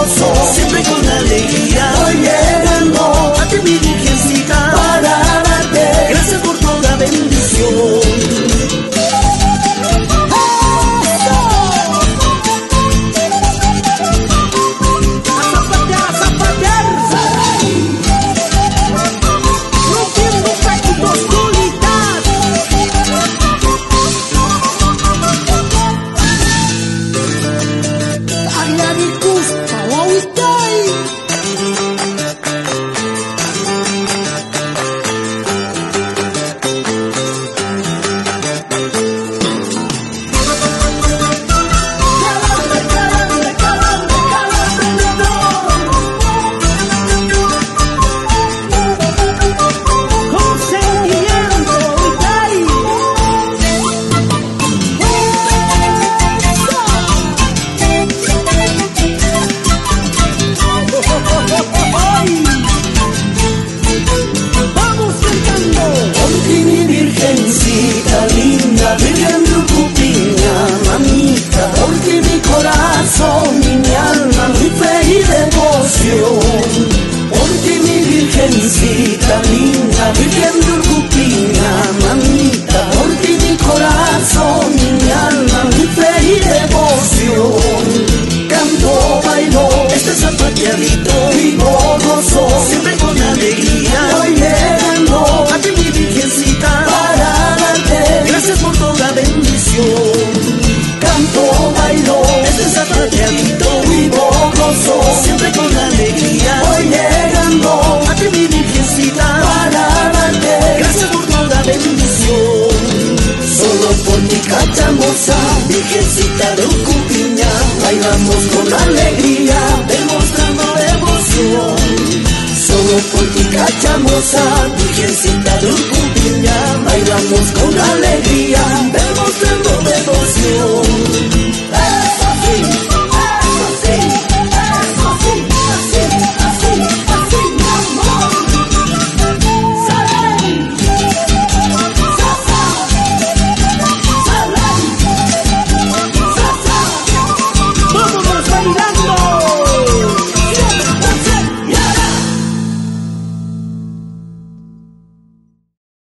gozo, siempre con alegría. Voy llegando a ti, mi Virgencita, para darte gracias por toda bendición. Virgencita linda, Virgen de Urcupiña, mamita, por ti mi corazón, mi alma, mi fe y devoción. Canto, bailo, este zapateadito, vivo gozo, siempre con alegría. Voy llegando a ti, mi Virgencita, para darte gracias por toda bendición. Canto, bailo, este zapateadito, vivo gozo, siempre con alegría. Voy llegando a ti, mi Virgencita, para darte gracias por toda bendición. Solo por ti cachamosa, Virgencita de Urcupiña, bailamos con alegría, demostrando devoción. Solo por ti cachamosa, Virgencita de Urcupiña,